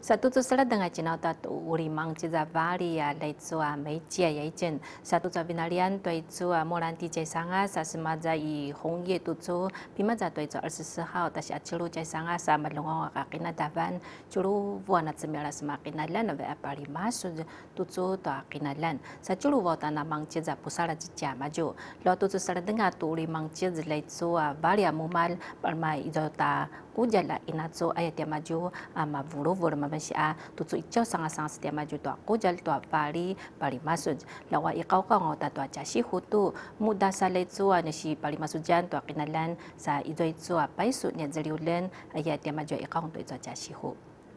Satu tu sala dengan cina tu urimang ciza vali ya leitsua meijia ya ijen satu tu binalian tu itu molanti cai sanga sa semaja i hongye tu tu pimaja tu itu 24号但是achulu cai sanga sa malungo kakina davan chulu wana semela semakin lan ve apari masu tu tu akinalan sa chulu wata namang ciza pusara cica maju lo tu sala dengan tu urimang ciza leitsua vali ya mumal permai idota kujala inatso ayat ya maju ama vuru mabasia tutsu icau sangat setia maju tua kujal tua pali masud lawa ikau kau ta tua casi hutu muda saletsu anasi pali masujan tua kinalan sa izo itu apa isu nya jeliulen ayat ya maju ikau tu izo casi hu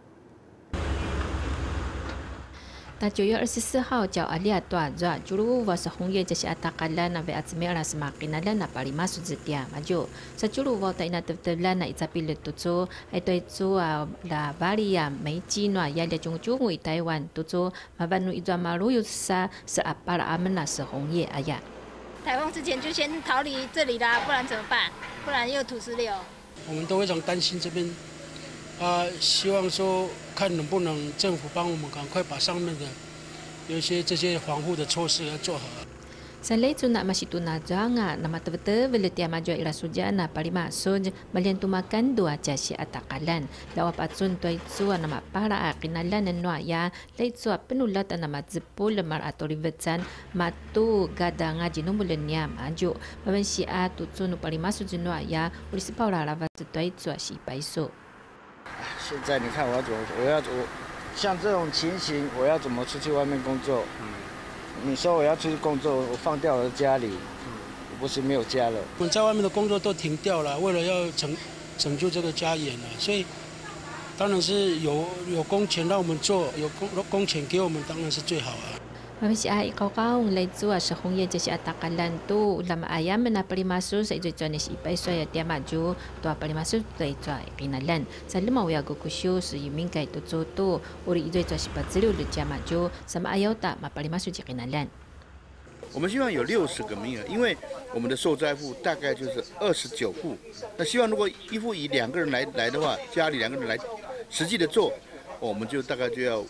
ta juyo 24号叫阿里亚多抓诸如我是红叶这些阿塔卡兰那为阿兹梅拉斯马吉那兰那巴里马苏兹dia maju sa chulu wa ta ina teblan na itapil tutsu ai toi chu la varia meiji no ya le chung chung wi Taiwan tutsu mabanu izwa maru yu sa apara amna是红叶哎呀台风之前就先逃离这里啦，不然怎么办？不然又土石流。 我们都非常担心这边。希望说看能不能政府帮我们赶快把上面的有一些这些防护的措施要做好。 Sa leitsu na masitu na janga na matebete veletia maju ila sujana palima suj malian tumakan dua jasi atakalan lawa patsun toi tsua na mapara akinalan no ya leitsu penulat na matzepul mar atorivetsan matu gadanga jinumulenya maju babensi a tutsu no palima suj no ya urisi paula lava toi tsua si paiso 现在你看我像这种情形，我要怎么出去外面工作？你说我要出去工作，我放掉我的家里，我不是没有家了。 我们在外面的工作都停掉了，为了要拯救这个家园啊，所以当然是有工钱让我们做，有工钱给我们当然是最好啊。 Mabisi ay ikaw leitsu sa hongye jasi atakalan tu lama ayam na palimasu sa ijo ni si ipaiso ya dia maju to palimasu to ijo kinalan sa lima ya gokushu su yimin kai to tu uri ijo si pazilu le dia maju sama ayauta ma palimasu ji kinalan 我们希望有60个名额，因为我们的受灾户大概就是29户。那希望如果一户以2个人来的话，家里2个人来实际的做，我们就大概就要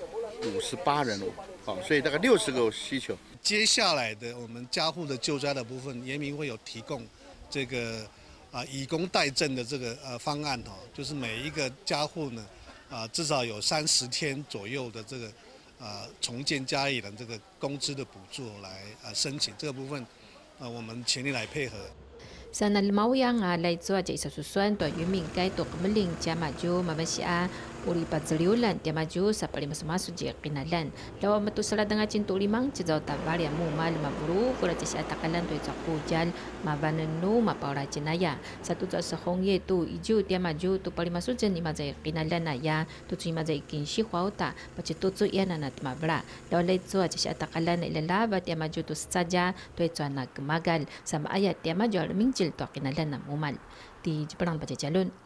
58人了。好，所以大概60个需求。 接下来的我们家户的救灾的部分，严明会有提供这个以工代赈的这个方案哈，就是每一个家户呢至少有30天左右的这个重建家里的这个工资的补助来申请，这个部分我们全力来配合。 Sana limau yang leitsu aja isa susuan to yumin kai to kemeling cia maju mabasia uri pazliulan tia maju sa pali masu je kinalan lawa matu sala dengan cintu limang cijau tabal ya mumal maburu kura cisi atakalan to itu kujal mabanenu mapaura cinaya satu to sehong ye tu iju tia maju tu pali masu je ni mazai kinalan ya tu cui mazai kinshi khauta pace tu tu ia nanat mabra lawa leitsu aja si atakalan ilalaba tia maju tu saja to itu anak magal sama ayat tia maju mingcil to kinalan na mumal di Jepang baca calon